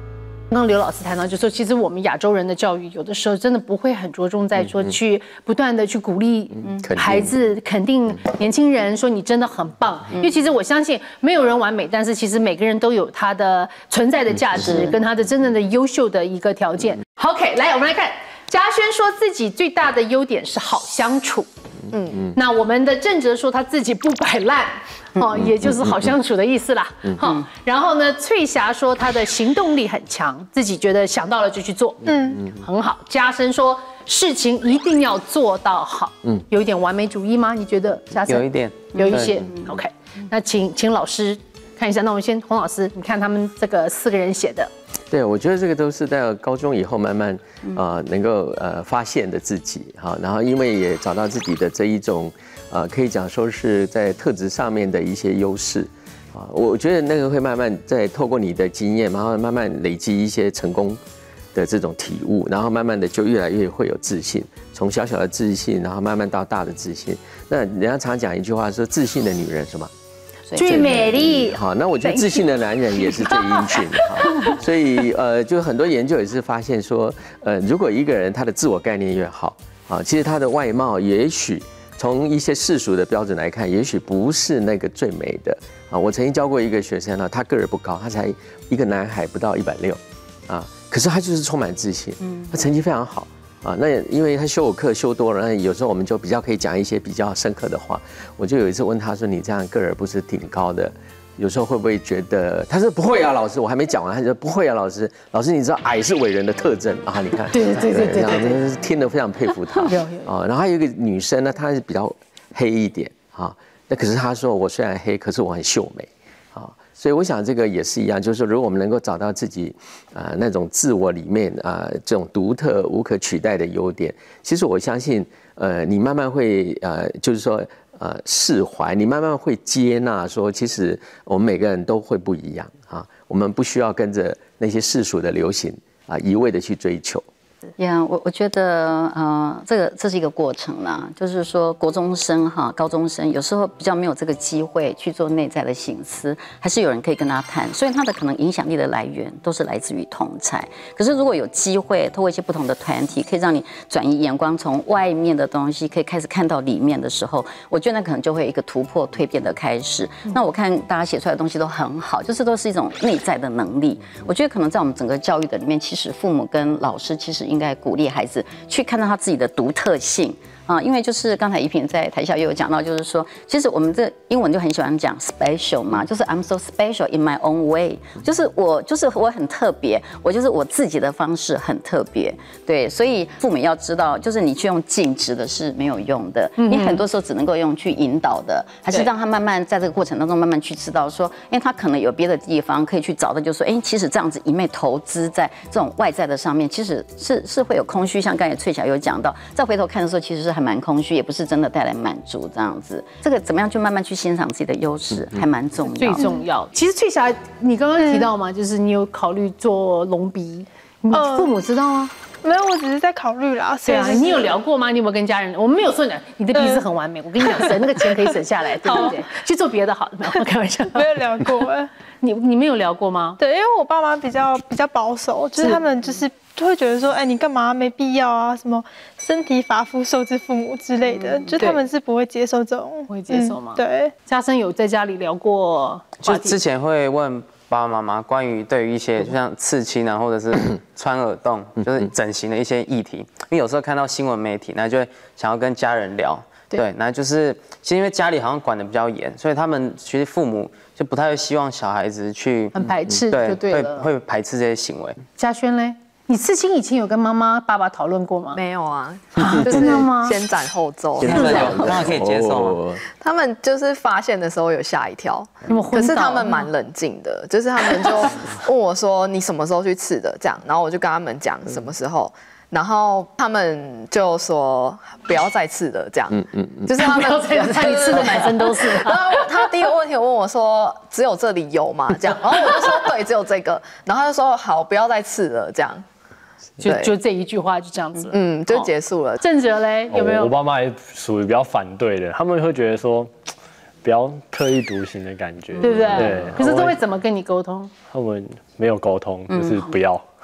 刚刚刘老师谈到，就说其实我们亚洲人的教育有的时候真的不会很着重在说去不断的去鼓励孩子，肯定年轻人，说你真的很棒。因为其实我相信没有人完美，但是其实每个人都有他的存在的价值，跟他的真正的优秀的一个条件。OK， 来我们来看，嘉轩说自己最大的优点是好相处。那我们的郑哲说他自己不摆烂。也就是好相处的意思啦。然后呢，翠霞说她的行动力很强，自己觉得想到了就去做。很好。嘉生说事情一定要做到好。有一点完美主义吗？你觉得嘉生？
有一点，
有一些。OK， 那请老师看一下。那我们先洪老师，你看他们这个4个人写的。
对，我觉得这个都是在高中以后慢慢能够发现的自己哈，然后因为也找到自己的这一种可以讲说是在特质上面的一些优势啊，我觉得那个会慢慢再透过你的经验，然后慢慢累积一些成功的这种体悟，然后慢慢的就越来越会有自信，从小小的自信，然后慢慢到大的自信。那人家常讲一句话说，自信的女人什么？
最美丽。
好，那我觉得自信的男人也是最英俊哈。所以就很多研究也是发现说，如果一个人他的自我概念越好啊，其实他的外貌也许从一些世俗的标准来看，也许不是那个最美的啊。我曾经教过一个学生呢，他个儿不高，他才一个男孩不到160啊，可是他就是充满自信，他成绩非常好。啊，那因为他修我课修多了，那有时候我们就比较可以讲一些比较深刻的话。我就有一次问他说：“你这样个儿不是挺高的，有时候会不会觉得？”他说：“不会啊，老师。”我还没讲完，他说：“不会啊，老师。老师，你知道矮是伟人的特征啊？你看，
对，
真是听得非常佩服他。啊，然后还有一个女生呢，她是比较黑一点啊，那可是她说我虽然黑，可是我很秀美。所以我想这个也是一样，就是说，如果我们能够找到自己那种自我里面这种独特无可取代的优点，其实我相信你慢慢会就是说释怀，你慢慢会接纳说，其实我们每个人都会不一样啊，我们不需要跟着那些世俗的流行一味的去追求。
我觉得这是一个过程啦，就是说国中生高中生有时候比较没有这个机会去做内在的省思，还是有人可以跟他谈，所以他的可能影响力的来源都是来自于同侪。可是如果有机会透过一些不同的团体，可以让你转移眼光，从外面的东西可以开始看到里面的时候，我觉得那可能就会有一个突破蜕变的开始。那我看大家写出来的东西都很好，就是都是一种内在的能力。我觉得可能在我们整个教育的里面，其实父母跟老师其实应该鼓励孩子去看到他自己的独特性因为就是刚才怡萍在台下也有讲到，就是说，其实我们这英文就很喜欢讲 special 嘛，就是 I'm so special in my own way， 就是我很特别，我就是我自己的方式很特别，对，所以父母要知道，就是你去用禁止的是没有用的，你很多时候只能够用去引导的，还是让他慢慢在这个过程当中慢慢去知道说，他可能有别的地方可以去找的，就是说，其实这样子一昧投资在这种外在的上面，其实是会有空虚，像刚才翠霞有讲到，再回头看的时候，其实是还蛮空虚，也不是真的带来满足这样子。这个怎么样去慢慢去欣赏自己的优势，还蛮重要。
最重要。其实翠霞，你刚刚提到嘛，就是你有考虑做隆鼻，你父母知道吗？
没有，我只是在考虑啦。
对啊，你有聊过吗？你有没有跟家人？我们没有说你的鼻子很完美，我跟你讲，省那个钱可以省下来，对不对？去做别的好，没有开玩笑。
没有聊过。
你没有聊过吗？
对，因为我爸妈比较保守，就是他们就是会觉得说，你干嘛没必要啊，什么身体发肤受之父母之类的，就他们是不会接受这种。
不会接受吗？
对。
嘉生有在家里聊过，
就之前会问爸爸妈妈关于对于一些就像刺青啊，或者是穿耳洞，就是整形的一些议题，因为有时候看到新闻媒体，那就会想要跟家人聊。对，那就是其实因为家里好像管得比较严，所以他们其实父母就不太会希望小孩子去
很排斥，对了，
会排斥这些行为。
嘉轩嘞，你刺青以前有跟妈妈、爸爸讨论过吗？
没有啊，
真的吗？
先斩后奏，
那可以接受吗？
他们就是发现的时候有吓一跳，可是他们蛮冷静的，就是他们就问我说：“你什么时候去刺的？”这样，然后我就跟他们讲什么时候。然后他们就说不要再刺了，这样，就是他们不要再
刺，你刺的满身都是。
然后他第一个问题问我说，只有这里有吗？这样，然后我就说对，只有这个。然后他就说好，不要再刺了，这样。
就这一句话就这样子了，
就结束了。
郑哲嘞有没有？
我爸妈也属于比较反对的，他们会觉得说不要特立独行的感觉，
对不对？
对。
可是都会怎么跟你沟通？
他们没有沟通，就是不要。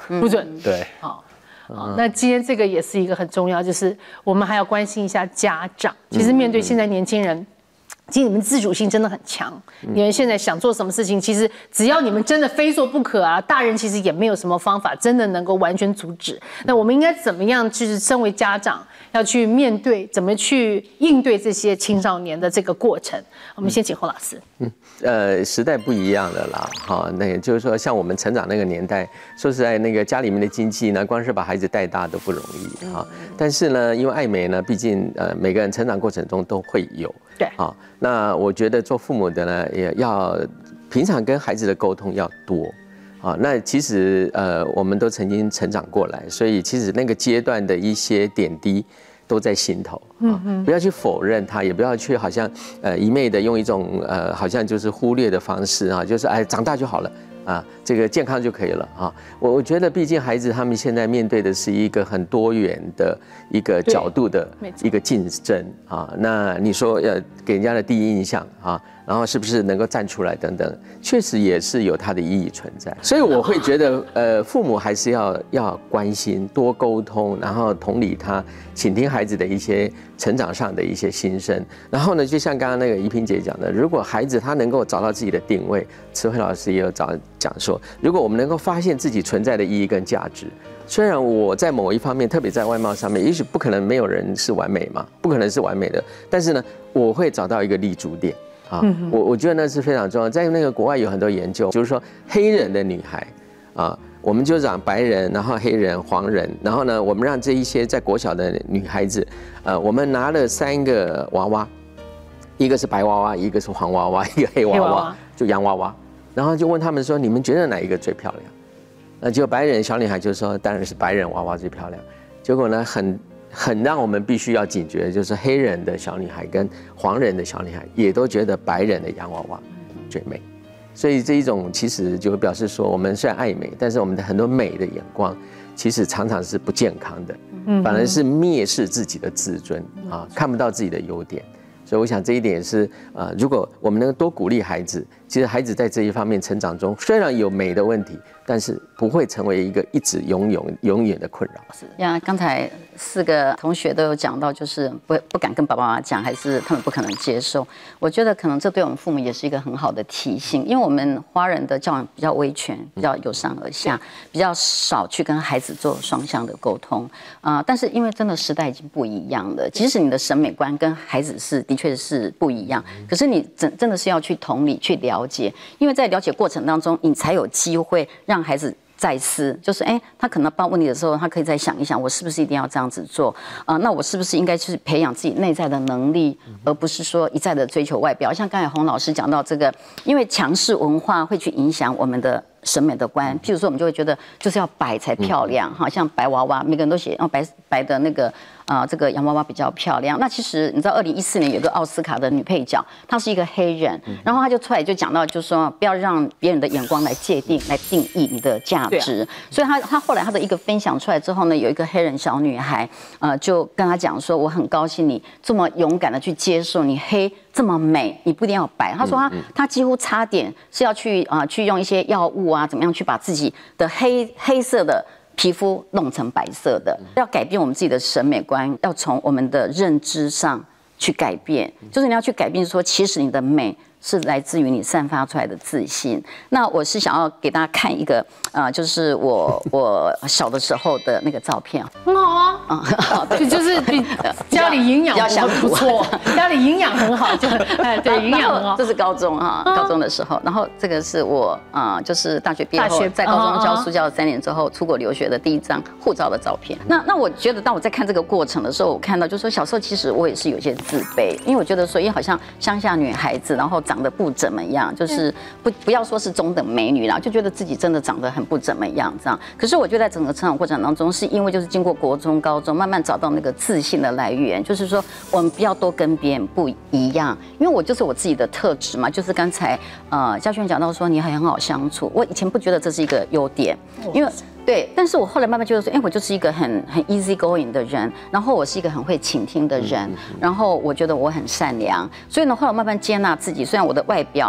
不准。
对，
好。那今天这个也是一个很重要，就是我们还要关心一下家长。其实面对现在年轻人，其实你们自主性真的很强。你们现在想做什么事情，其实只要你们真的非做不可啊，大人其实也没有什么方法真的能够完全阻止。那我们应该怎么样，就是身为家长要去面对，怎么去应对这些青少年的这个过程？我们先请侯老师。
时代不一样了啦，哈，那也就是说，像我们成长那个年代，说实在，那个家里面的经济呢，光是把孩子带大都不容易哈。但是呢，因为爱美呢，毕竟每个人成长过程中都会有，
对，
好，那我觉得做父母的呢，也要平常跟孩子的沟通要多。啊，那其实我们都曾经成长过来，所以其实那个阶段的一些点滴都在心头啊，不要去否认它，也不要去好像一昧的用一种好像就是忽略的方式啊，就是哎长大就好了啊，这个健康就可以了啊。我觉得毕竟孩子他们现在面对的是一个很多元的一个角度的一个竞争啊，那你说给人家的第一印象啊。然后是不是能够站出来等等，确实也是有它的意义存在。所以我会觉得，父母还是要关心、多沟通，然后同理他，倾听孩子的一些成长上的一些心声。然后呢，就像刚刚那个怡萍姐讲的，如果孩子他能够找到自己的定位，慈慧老师也有讲说，如果我们能够发现自己存在的意义跟价值。虽然我在某一方面，特别在外貌上面，也许不可能没有人是完美嘛，不可能是完美的，但是呢，我会找到一个立足点。啊，我觉得那是非常重要。在那个国外有很多研究，就是说黑人的女孩，啊，我们就讲白人，然后黑人、黄人，然后呢，我们让这一些在国小的女孩子，我们拿了3个娃娃，一个是白娃娃，一个是黄娃娃，一个黑娃娃，就洋娃娃，然后就问他们说，你们觉得哪一个最漂亮？那结果白人小女孩就说，当然是白人娃娃最漂亮。结果呢，很让我们必须要警觉，就是黑人的小女孩跟黄人的小女孩也都觉得白人的洋娃娃最美，所以这一种其实就表示说，我们虽然爱美，但是我们的很多美的眼光其实常常是不健康的，反而是蔑视自己的自尊啊，看不到自己的优点。所以我想这一点也是如果我们能够多鼓励孩子，其实孩子在这一方面成长中，虽然有美的问题，但是不会成为一个一直永远的困扰。
是呀，刚才4个同学都有讲到，就是不敢跟爸爸妈妈讲，还是他们不可能接受。我觉得可能这对我们父母也是一个很好的提醒，因为我们华人的教养比较威权，比较由上而下，比较少去跟孩子做双向的沟通但是因为真的时代已经不一样了，即使你的审美观跟孩子的确是不一样，可是你真的是要去同理去了解，因为在了解过程当中，你才有机会让孩子再思，就是他可能碰到问题的时候，他可以再想一想，我是不是一定要这样子做那我是不是应该去培养自己内在的能力，而不是说一再的追求外表。像刚才洪老师讲到这个，因为强势文化会去影响我们的审美的观，譬如说我们就会觉得就是要白才漂亮像白娃娃，每个人都写白的那个这个洋娃娃比较漂亮。那其实你知道2014年有个奥斯卡的女配角，她是一个黑人，然后她就出来就讲到，就是说不要让别人的眼光来界定、来定义你的价值。所以她后来她的一个分享出来之后呢，有一个黑人小女孩就跟她讲说，我很高兴你这么勇敢的去接受你黑这么美，你不一定要白。她说她几乎差点是要去用一些药物怎么样去把自己的黑色的皮肤弄成白色的，要改变我们自己的审美观，要从我们的认知上去改变，就是你要去改变说，其实你的美是来自于你散发出来的自信。那我是想要给大家看一个就是我小的时候的那个照片，
很好就是比家里营养不错，家里营养很好，就对，营养很好。
这是高中高中的时候，然后这个是我就是大学毕业后在高中教书教了3年之后出国留学的第一张护照的照片。那我觉得当我在看这个过程的时候，我看到就是说小时候其实我也是有些自卑，因为我觉得说好像乡下女孩子，然后长得不怎么样，就是不要说是中等美女啦，就觉得自己真的长得很不怎么样这样。可是我觉得在整个成长过程当中，是因为就是经过国中、高中，慢慢找到那个自信的来源，就是说我们不要都跟别人不一样，因为我就是我自己的特质嘛。就是刚才嘉轩讲到说你很好相处，我以前不觉得这是一个优点，因为。对，但是我后来慢慢觉得说，我就是一个很 easy going 的人，然后我是一个很会倾听的人，然后我觉得我很善良，所以呢，后来慢慢接纳自己。虽然我的外表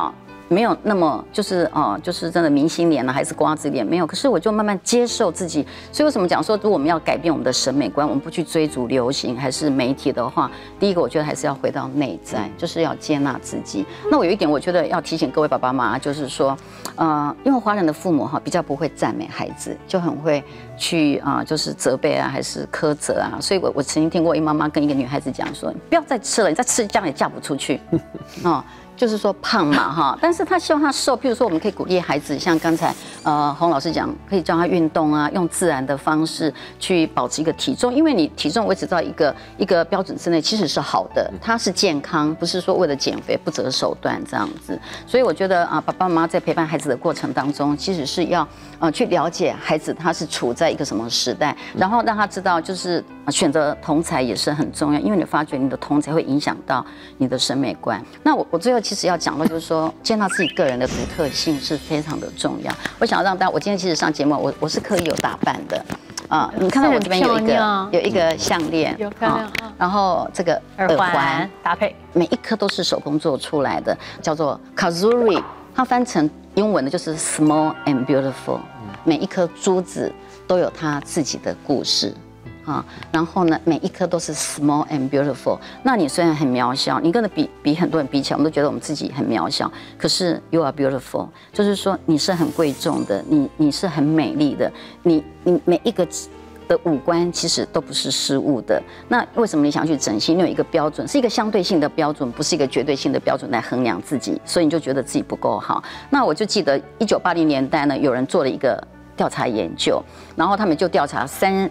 没有那么就是就是真的明星脸了，还是瓜子脸没有。可是我就慢慢接受自己。所以为什么讲说，如果我们要改变我们的审美观，我们不去追逐流行还是媒体的话，第一个我觉得还是要回到内在，就是要接纳自己。那我有一点，我觉得要提醒各位爸爸妈妈，就是说，因为华人的父母比较不会赞美孩子，就很会去就是责备啊，还是苛责啊。所以我曾经听过一妈妈跟一个女孩子讲说，你不要再吃了，你再吃将来嫁不出去，就是说胖嘛但是他希望他瘦。譬如说，我们可以鼓励孩子，像刚才洪老师讲，可以教他运动啊，用自然的方式去保持一个体重，因为你体重维持到一个标准之内，其实是好的，它是健康，不是说为了减肥不择手段这样子。所以我觉得爸爸妈妈在陪伴孩子的过程当中，其实是要去了解孩子他是处在一个什么时代，然后让他知道，就是选择同侪也是很重要，因为你发觉你的同侪会影响到你的审美观。那我最后其实要讲的就是说，接纳自己个人的独特性是非常的重要。我想要让大家，我今天其实上节目，我是刻意有打扮的你看到我这边有一个项链，
有漂亮
然后这个耳环
搭配，
每一颗都是手工做出来的，叫做 Kazuri， 它翻成英文的就是 Small and Beautiful， 每一颗珠子都有它自己的故事。然后呢，每一颗都是 small and beautiful。那你虽然很渺小，你跟比很多人比起来，我们都觉得我们自己很渺小。可是 you are beautiful， 就是说你是很贵重的，你是很美丽的，你每一个的五官其实都不是失误的。那为什么你想去整形？你有一个标准，是一个相对性的标准，不是一个绝对性的标准来衡量自己，所以你就觉得自己不够好。那我就记得1980年代呢，有人做了一个调查研究，然后他们就调查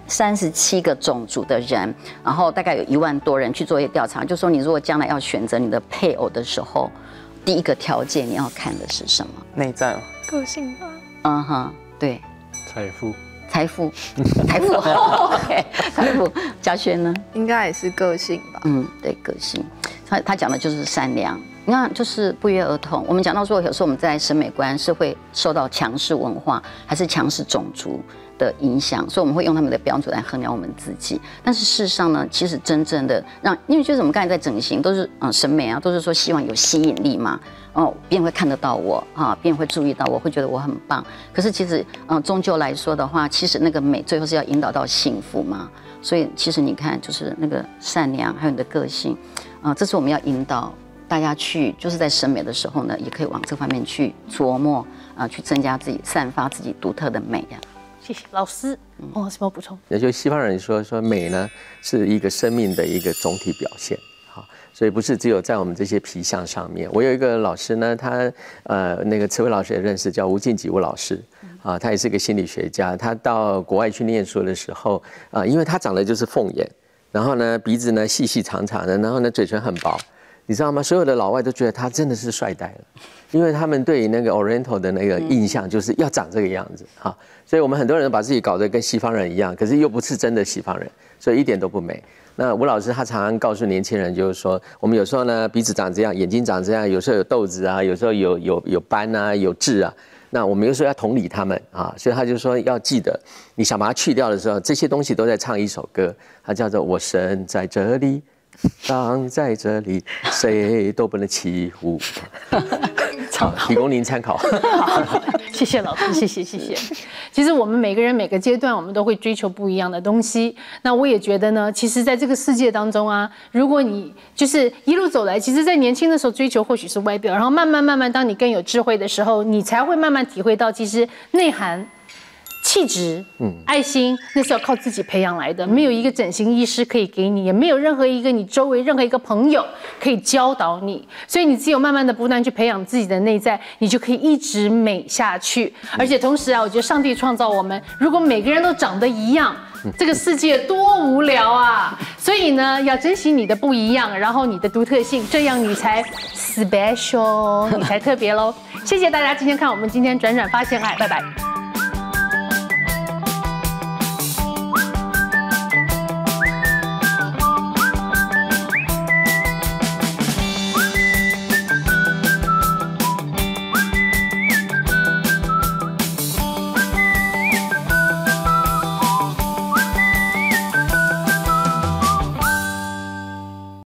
37个种族的人，然后大概有1万多人去做一个调查，就说你如果将来要选择你的配偶的时候，第一个条件你要看的是什么？
内在
个性吧。
对，
财富
，OK， 财富。嘉轩呢？
应该也是个性吧。
对，个性。他讲的就是善良。你看，就是不约而同。我们讲到说，有时候我们在审美观是会受到强势文化还是强势种族的影响，所以我们会用他们的标准来衡量我们自己。但是事实上呢，其实真正的因为就是我们刚才在整形都是审美啊，都是说希望有吸引力嘛，别人会看得到我别人会注意到我，会觉得我很棒。可是其实终究来说的话，其实那个美最后是要引导到幸福嘛。所以其实你看，就是那个善良还有你的个性这是我们要引导大家去，就是在审美的时候呢，也可以往这方面去琢磨去增加自己，散发自己独特的美呀。
谢谢老师。什么补充？
也就西方人说美呢是一个生命的一个总体表现，所以不是只有在我们这些皮相上面。我有一个老师呢，他那个慈惠老师也认识，叫吴敬己吴老师他也是个心理学家。他到国外去念书的时候因为他长得就是凤眼，然后呢鼻子呢细细长长的，然后呢嘴唇很薄。你知道吗？所有的老外都觉得他真的是帅呆了，因为他们对于那个 Oriental 的那个印象就是要长这个样子所以我们很多人把自己搞得跟西方人一样，可是又不是真的西方人，所以一点都不美。那吴老师他常常告诉年轻人，就是说我们有时候呢鼻子长这样，眼睛长这样，有时候有痘子啊，有时候有斑啊，有痣啊。那我们有时候要同理他们所以他就说要记得，你想把它去掉的时候，这些东西都在唱一首歌，它叫做我生在这里。当在这里，谁都不能欺负。提供您参考。
好，谢谢老师，谢谢。其实我们每个人每个阶段，我们都会追求不一样的东西。那我也觉得呢，其实在这个世界当中如果你就是一路走来，其实在年轻的时候追求或许是外表，然后慢慢，当你更有智慧的时候，你才会慢慢体会到，其实内涵。气质，爱心，那是要靠自己培养来的，没有一个整形医师可以给你，也没有任何一个你周围任何一个朋友可以教导你，所以你只有慢慢的不断去培养自己的内在，你就可以一直美下去。而且同时我觉得上帝创造我们，如果每个人都长得一样，这个世界多无聊啊！所以呢，要珍惜你的不一样，然后你的独特性，这样你才 special， 你才特别喽。谢谢大家今天看我们今天转转发现爱，拜拜。